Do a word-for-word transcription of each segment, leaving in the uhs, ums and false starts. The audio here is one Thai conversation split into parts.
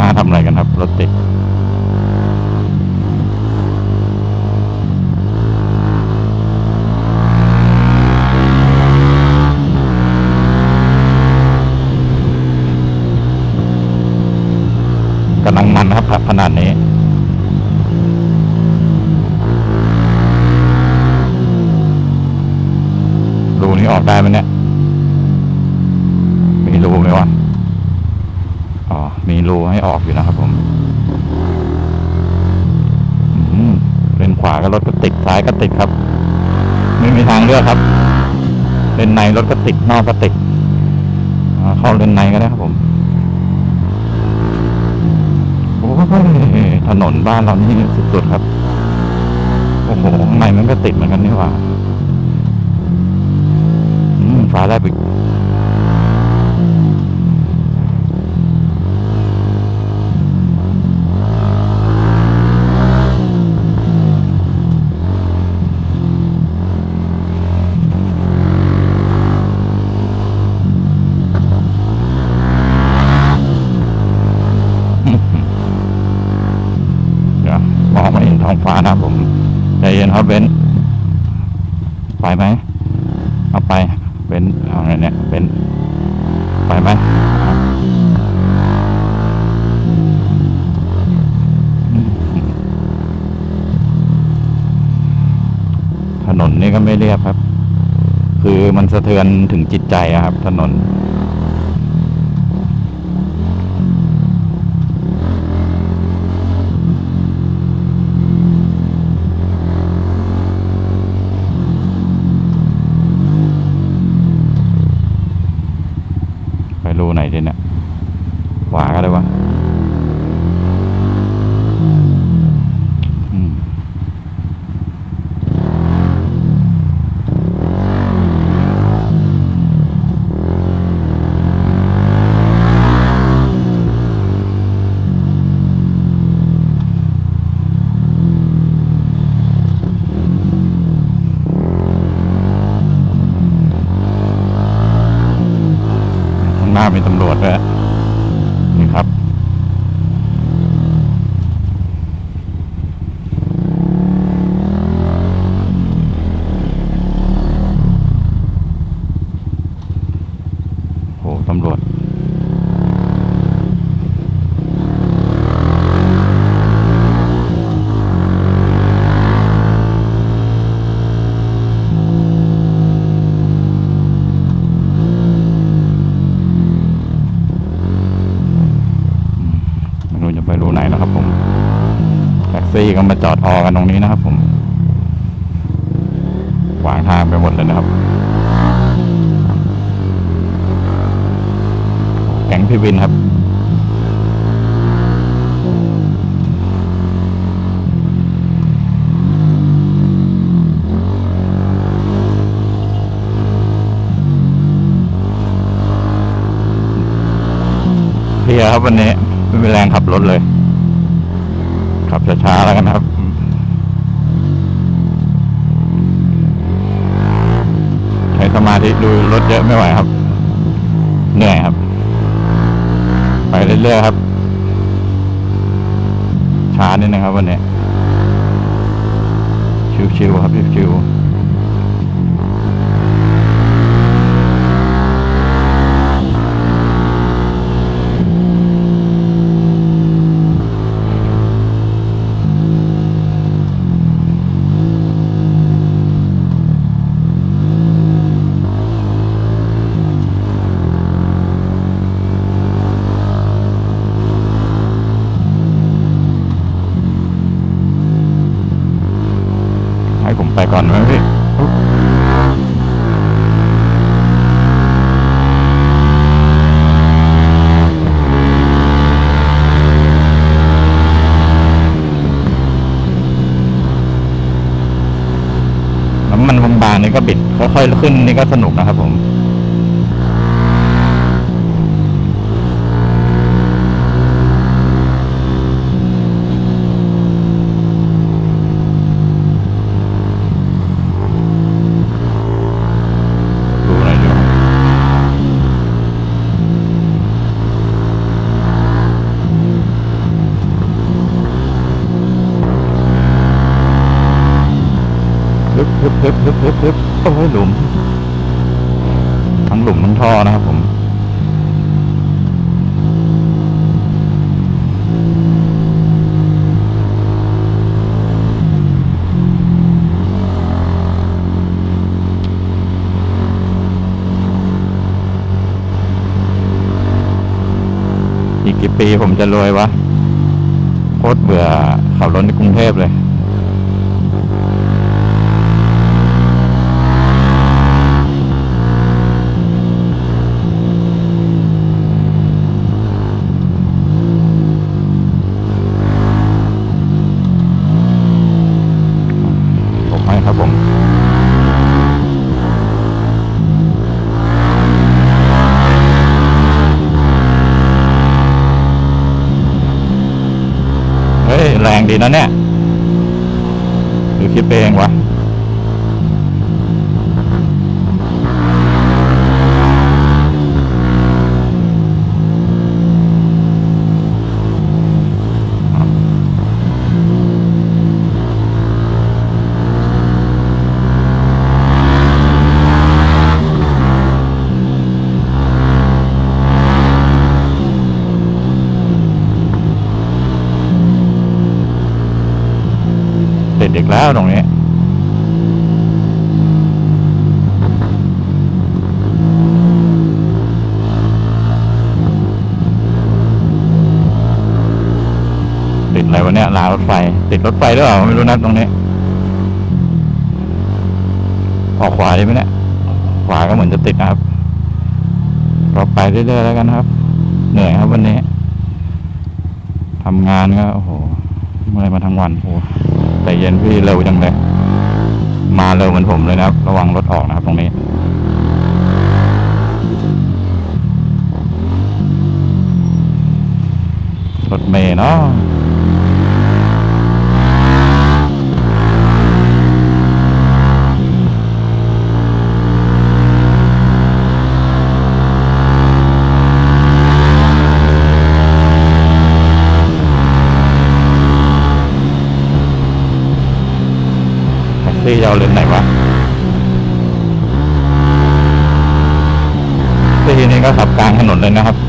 น้าทำอะไรกันครับรถติดกำลังมันครับขนาดนี้รูนี้ออกได้ไหมเนี่ยมีรูไหมวะอ๋อมีรูให้ออกอยู่นะครับผมเลนขวาก็รถก็ติดซ้ายก็ติดครับไม่มีทางเลือกครับเลนในรถก็ติดนอกก็ติดเข้าเลนในก็ได้ครับผมโอ้ยถนนบ้านเรานี่สุดๆครับโอ้โหข้างในมันก็ติดเหมือนกันนี่หว่าฟ้าแลบอีกมองไม่เห็นท้องฟ้านะผมใจเย็นครับเบนไปไหมเอาไปเบนเอาไงเนี่ยเบนไปไหมถนนนี่ก็ไม่เรียบครับคือมันสะเทือนถึงจิตใจอะครับถนนรูไหนดีเนี่ยขวาก็ได้วะหน้ามีตำรวจด้วยนี่ครับโหตำรวจไปรูไหนนะครับผมแท็กซี่ก็มาจอดออกันตรงนี้นะครับผมขวางทางไปหมดเลยนะครับแก๊งพี่วินครับเพลียครับวันนี้ไม่มีแรงขับรถเลยขับช้าๆแล้วกันครับใช้สมาธิดูรถเยอะไม่ไหวครับเหนื่อยครับไปเรื่อยๆครับช้านิดนึงครับวันนี้ชิวๆครับชิวๆผมไปก่อนไหมพี่น้ำมันบางๆนี่ก็บิดค่อยๆขึ้นนี่ก็สนุกนะครับผมฮึบฮึบฮึบฮึบฮึบฮึบโอ้ยหลุมทั้งหลุมทั้งท่อนะครับผมอีกกี่ปีผมจะรวยวะโคตรเบื่อขับรถในกรุงเทพเลยผมให้ครับผมแรงดีนะเนี่ยหรือคิดเองวะติดอีกแล้วตรงนี้ติดอะไรวะเนี่ยรางรถไฟติดรถไฟด้วยเหรอไม่รู้นะตรงนี้ออกขวาได้ไหมเนี่ยขวาก็เหมือนจะติดนะครับเราไปเรื่อยๆแล้วกันครับเหนื่อยครับวันนี้ทำงานก็โอ้โหเมื่อยมาทั้งวันโอ้แต่เย็นพี่เร็วจังเลยมาเร็วเหมือนผมเลยนะครับระวังรถออกนะครับตรงนี้รถเมล์เนาะที่ยาวเลนไหนวะที่นี้ก็ขับกลางถนนเลยนะครับ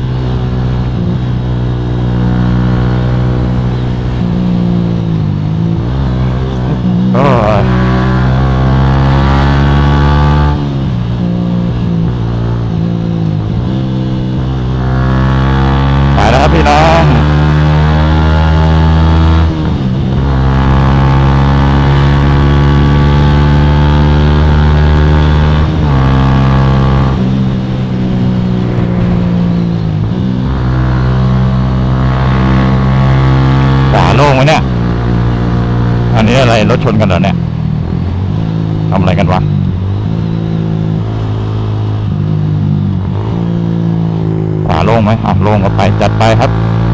ก็ไปแล้วครับพี่น้องโล่งไหมเนี่ยอันนี้อะไรรถชนกันเหรอเนี่ยทำอะไรกันวะขวาโล่งไหมอ่ะโล่งก็ไปจัดไปครับ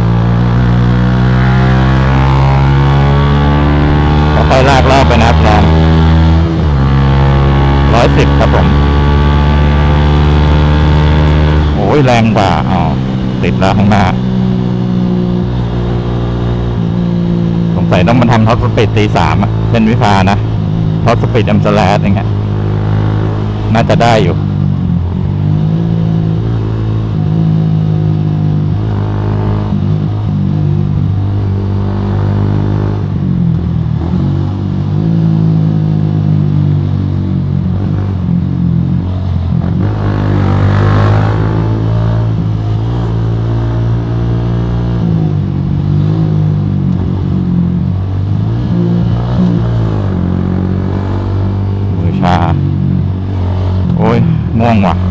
ค่อยๆลากรอบไปนะครับน้องร้อยสิบครับผมโอ้ยแรงกว่าอ๋อติดแล้วข้างหน้าใส่ต้องมาทำท็อปสปีดตีสามอ่ะเส้นวิภานะท็อปสปีดอัมสแลดอย่างเงี้ยน่าจะได้อยู่โอ้ยง่วงว่ะ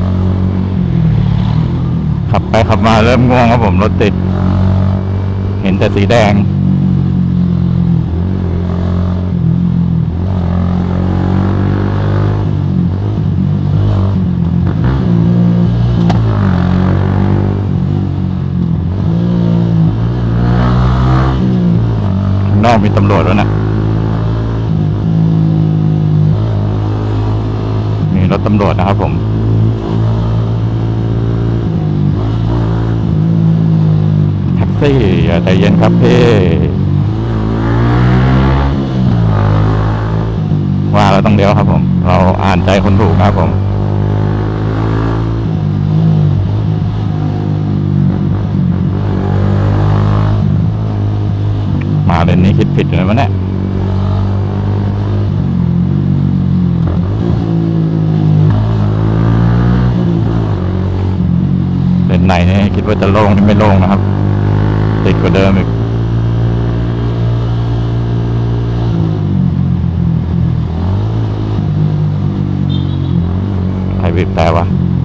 ขับไปขับมาเริ่มง่วงครับผมรถติดเห็นแต่สีแดงข้างนอกมีตำรวจแล้วนะรถตำรวจนะครับผมแท็กซี่อย่าใจเย็นครับพี่ว่าเราต้องเลี้ยวครับผมเราอ่านใจคนถูกครับผมมาเลนนี้คิดผิดเลยวะเนี่ยเลนไหนเนี่ยคิดว่าจะโล่งนี่ไม่โล่งนะครับติดกว่าเดิมอีกใครบีบแต่วะ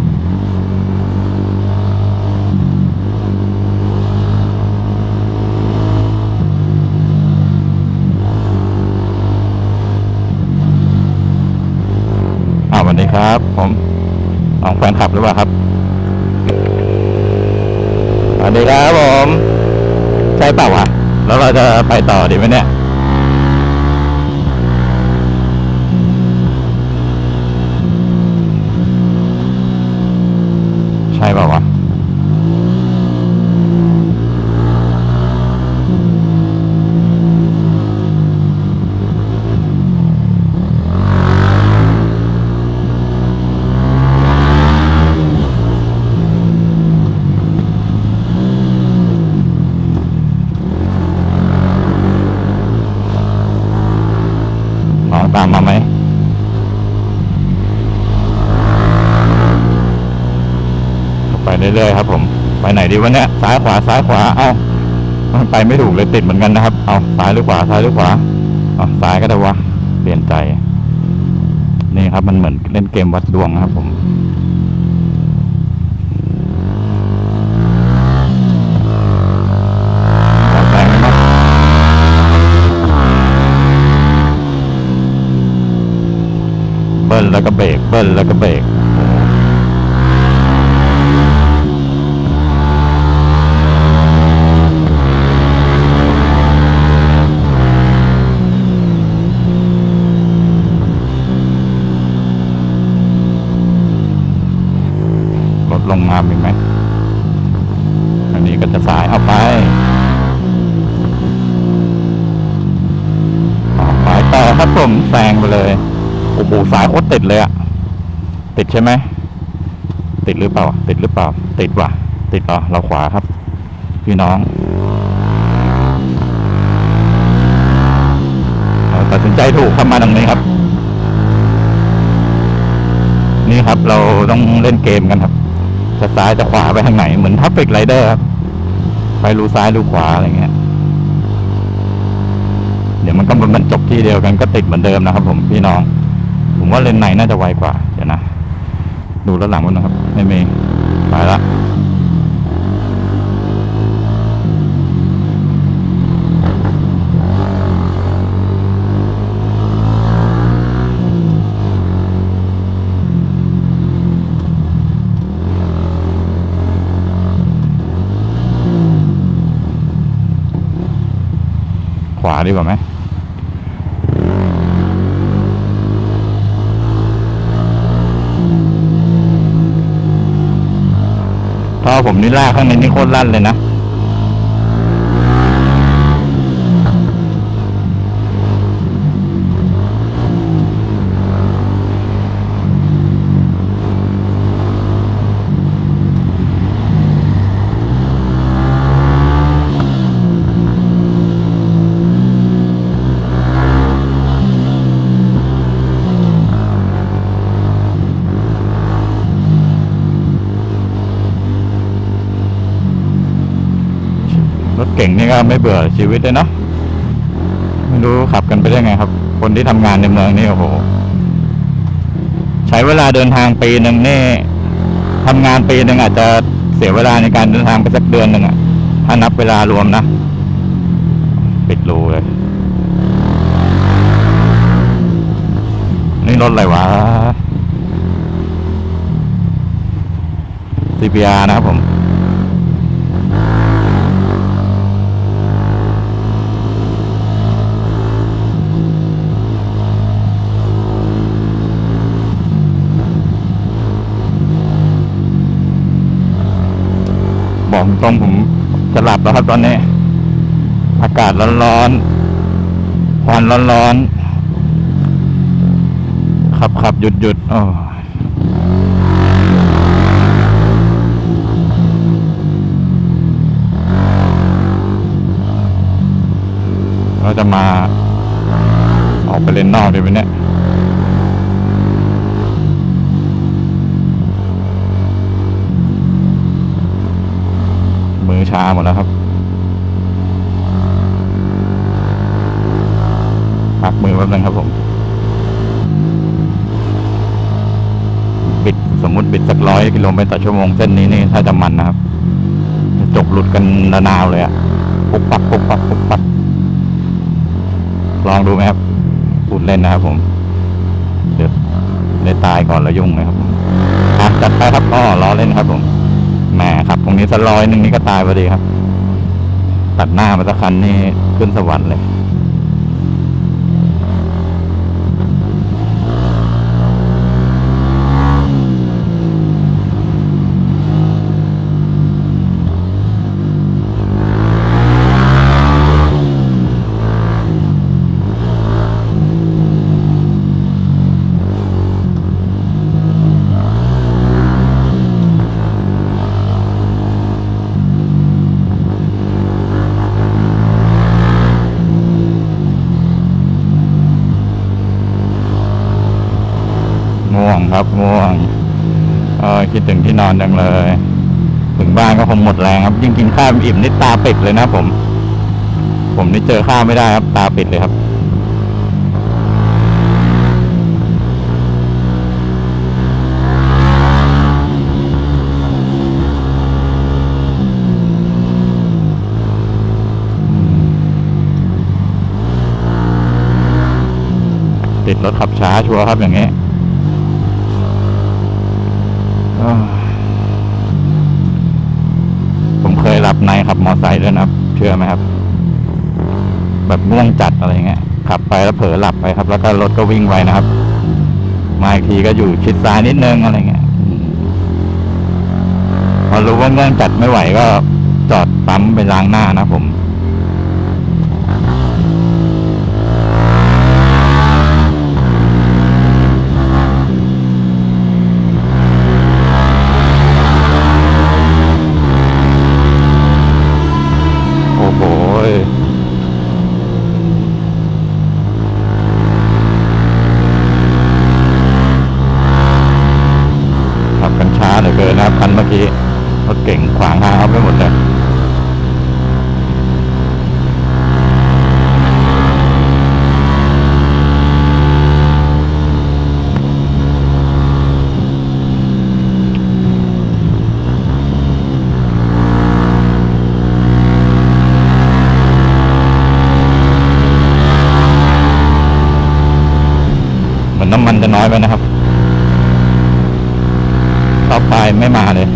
อ้าวสวัสดีครับผมน้องแฟนคลับหรือเปล่าครับสวัสดีครับผมใช่เปล่าวะแล้วเราจะไปต่อดีไหมเนี่ยใช่เปล่าวะตามมาไหมไปเรื่อยๆครับผมไปไหนดีวะเนี่ยซ้ายขวาซ้ายขวาเอ้ามันไปไม่ถูกเลยติดเหมือนกันนะครับเอาซ้ายหรือขวาซ้ายหรือขวาเอาซ้ายก็ได้วะเปลี่ยนใจนี่ครับมันเหมือนเล่นเกมวัดดวงครับผมเบิ้ลแล้วก็เบรกเบิ้ลแล้วก็เบรกรถลงมามีไหมอันนี้ก็จะสายเอาไปเอาไปต่อครับผมแซงไปเลยโอ้โหสายโคตรติดเลยอะติดใช่ไหมติดหรือเปล่าติดหรือเปล่าติดว่ะติดเหรอเราขวาครับพี่น้องเราตัดสินใจถูกเข้ามาตรงนี้ครับนี่ครับเราต้องเล่นเกมกันครับจะซ้ายจะขวาไปทางไหนเหมือนทัฟฟิกไรเดอร์ครับไปรูซ้ายรูขวาอะไรเงี้ยเดี๋ยวมันก็มันจบที่เดียวกันก็ติดเหมือนเดิมนะครับผมพี่น้องผมว่าเลนไหนน่าจะไวกว่าเดี๋ยวนะดูแล้วหลังมันนะครับไม่มีไปละขวาดีกว่าไหมท่อผมนี่ลากข้างในนี่โคตรลั่นเลยนะรถเก่งนี่ก็ไม่เบื่อชีวิตเลยเนาะไม่รู้ขับกันไปได้ไงครับคนที่ทำงานในเมืองนี่โอ้โหใช้เวลาเดินทางปีหนึ่งนี่ทำงานปีหนึ่งอาจจะเสียเวลาในการเดินทางไปสักเดือนหนึ่งอะถ้านับเวลารวมนะปิดรูเลยนี่รถอะไรวะ ซี พี อาร์ นะครับผมบอกตรงผมจะหลับแล้วครับตอนนี้อากาศร้อนๆควันร้อนๆขับขับหยุดหยุดโอ้เราจะมาออกไปเล่นนอกดีไหมเนี่ยมือชาหมดแล้วครับพักมือแป๊บนึงครับผมบิดสมมุติบิดสักร้อยกิโลเมตรต่อชั่วโมงเส้นนี้นี่ถ้าจะมันนะครับจะจบหลุดกันระนาวเลยอะปุ๊บปั๊บปุ๊บปั๊บปุ๊บปั๊บลองดูไหมครับพูดเล่นนะครับผมเดี๋ยวได้ตายก่อนแล้วยุ่งเลยครับอ่ะจัดไปครับก็ล้อเล่นครับผมแหมครับตรงนี้สักร้อยหนึ่งนี่ก็ตายพอดีครับตัดหน้ามาสักคันนี่ขึ้นสวรรค์เลยง่วงครับง่วงเออคิดถึงที่นอนจังเลยถึงบ้านก็คงหมดแรงครับยิ่งกินข้าวอิ่มนี่ตาปิดเลยนะผมผมนี่เจอข้าวไม่ได้ครับตาปิดเลยครับติดรถขับช้าชัวร์ครับอย่างนี้ผมเคยหลับในขับมอไซค์ด้วยนะครับเชื่อไหมครับแบบง่วงจัดอะไรเงี้ยขับไปแล้วเผลอหลับไปครับแล้วก็รถก็วิ่งไปนะครับมาอีกทีก็อยู่ชิดซ้ายนิดนึงอะไรเงี้ยพอรู้ว่าง่วงจัดไม่ไหวก็จอดปั๊มไปล้างหน้านะผมเหลือเกินนะครับคันเมื่อกี้รถเก่งขวางทางเอาไปหมดเลยเหมือนน้ำมันจะน้อยไปนะครับต่อไปไม่มาเลย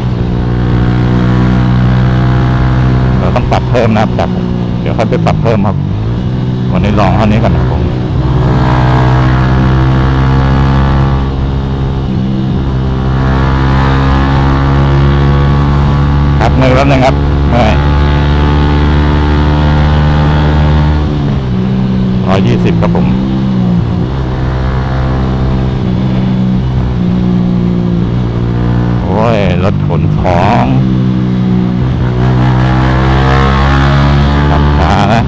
เราต้องปรับเพิ่มนะครับจากเดี๋ยวค่อยไปปรับเพิ่มครับวันนี้ลองเท่านี้ก่อนนะผมครับมือแป๊บนึงครับเมื่อยร้อยยี่สิบครับผมรถขนของขับช้านะ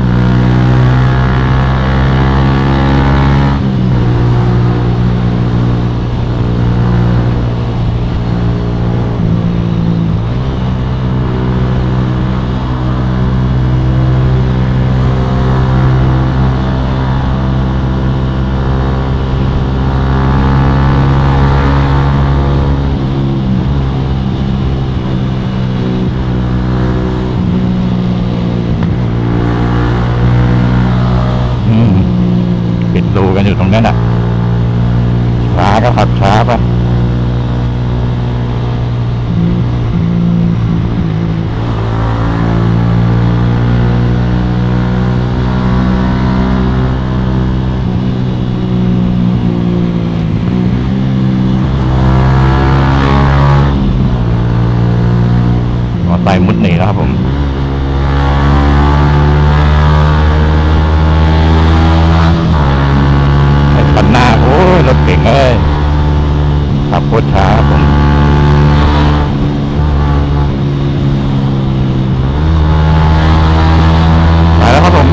ดูกันอยู่ตรงนั้นอ่ะช้าก็ขับช้าไปมอไซค์มุดหนีแล้วครับผมคันหน้าโอ้ยรถเก่งเอ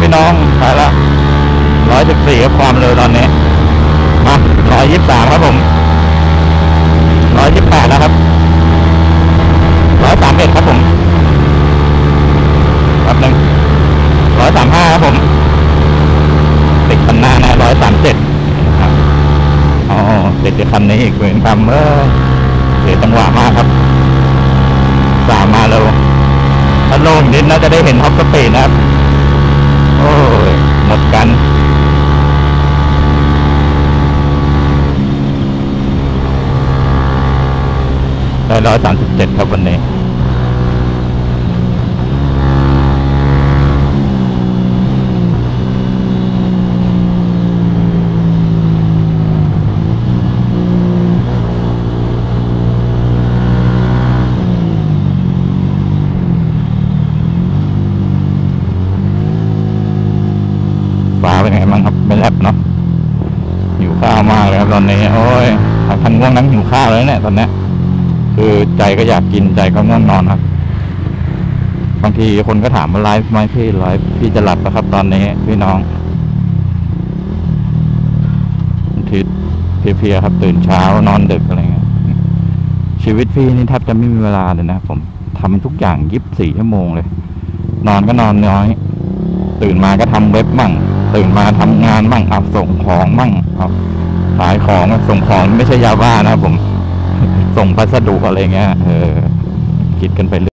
พี่น้องไปละร้อยสิบสี่ครับความเร็วตอนนี้มาร้อยยี่สิบสามครับผมร้อยยี่สิบแปดแล้วครับร้อยสามเอ็ดครับผมแป๊บนึงร้อยสามห้าครับผมติดคันหน้านะร้อยสามเจ็ดครับอ๋อติดคันนี้อีกเหมือนกันเมื่อเสียจังหวะมากครับสามมาแล้วถ้าลงนิดน่าจะได้เห็นท็อปสปีดนะครับโอ้ยหมดกันได้ร้อยสามสิบเจ็ดครับวันนี้ฟ้าเป็นไงบ้างครับไม่แลบเนาะหิวข้าวมากเลยครับตอนนี้โอ้ยทันง่วงนั่งหิวข้าวเลยเนี่ยตอนนี้คือใจก็อยากกินใจก็ง่วงนอนครับบางทีคนก็ถามว่าไลฟ์ไหมพี่ไลฟ์พี่จะหลับแล้วครับตอนนี้พี่น้องบางทีเพลียๆครับตื่นเช้านอนดึกอะไรเงี้ยชีวิตพี่นี่แทบจะไม่มีเวลาเลยนะผมทำทุกอย่างยี่สิบสี่ชั่วโมงเลยนอนก็นอนน้อยตื่นมาก็ทำเว็บมั่งตื่นมาทำงานมั่งเอาส่งของมั่งเอาขายของส่งของไม่ใช่ยาบ้านะครับผมส่งพัสดุอะไรเงี้ยเออคิดกันไป